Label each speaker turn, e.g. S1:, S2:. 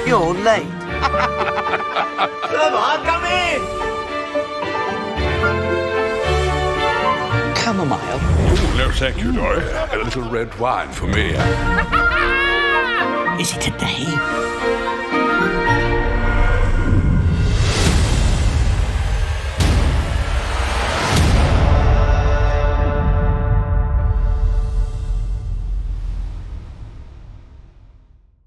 S1: You're late.
S2: Come on, come in!
S1: Chamomile.
S3: Oh, no, thank you, Dory. A little red wine for me.
S1: Is it a day?